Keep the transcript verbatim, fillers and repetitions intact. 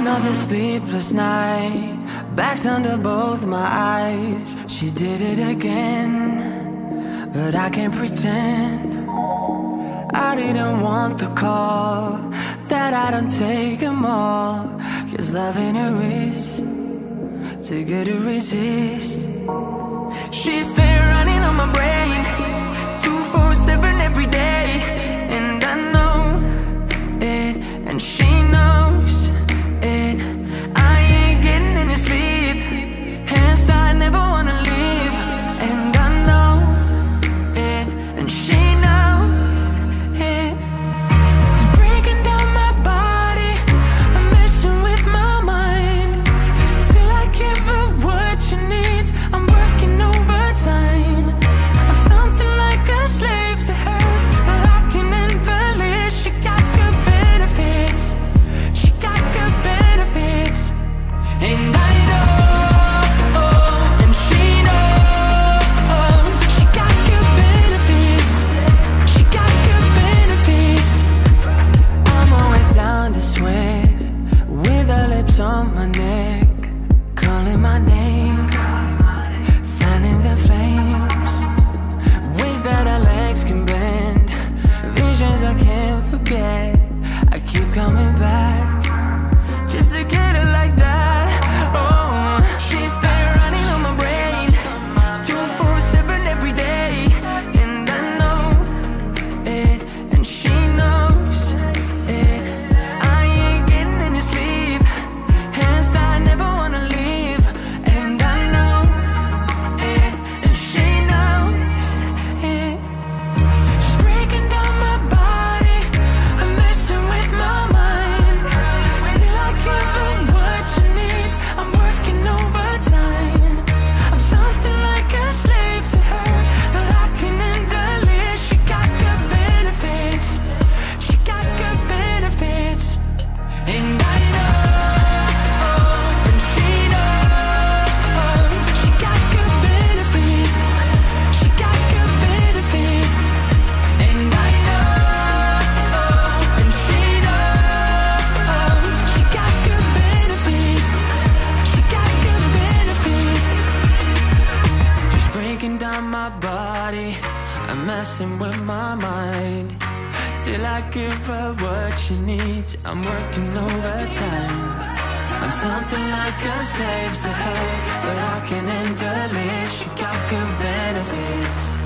Another sleepless night, bags under both my eyes. She did it again, but I can't pretend I didn't want the call, that I don't take them all. Cause loving her is too good to resist. She's there running on my brain, two four seven every day. And I know it, and she knows it. I ain't getting any sleep, hence I never wanna leave. And I know it, and she knows it. She's breaking down my body, I'm messing with my mind, till I give her what she needs. I'm working overtime, I'm something like a slave to her, but I can handle it. She got good benefits, she got good benefits. And I know, and she knows, she got good benefits, she got good benefits. I'm always down to sweat, with her lips on my neck, calling my name, fanning the flames, ways that our legs can bend, visions I can't forget. I keep coming back, just to get her like that. Oh, she's there running on my brain, two four seven every day. And I know it, and she knows it. I ain't getting any sleep, hence I never wanna leave. And I know it, and she knows it. She's breaking down my body, I'm messing with my mind, till I give her what she needs. I'm working overtime, I'm something like a slave to her, but I can handle it. She got good benefits, she got good benefits. And I know, and she knows, she got good benefits, she got good benefits. And I know, and she knows, she got good benefits, she got good benefits. She's breaking down my body, I'm messing with my mind, till I give her what she needs. I'm working overtime, I'm something like a slave to her, but I can handle it. She got good benefits.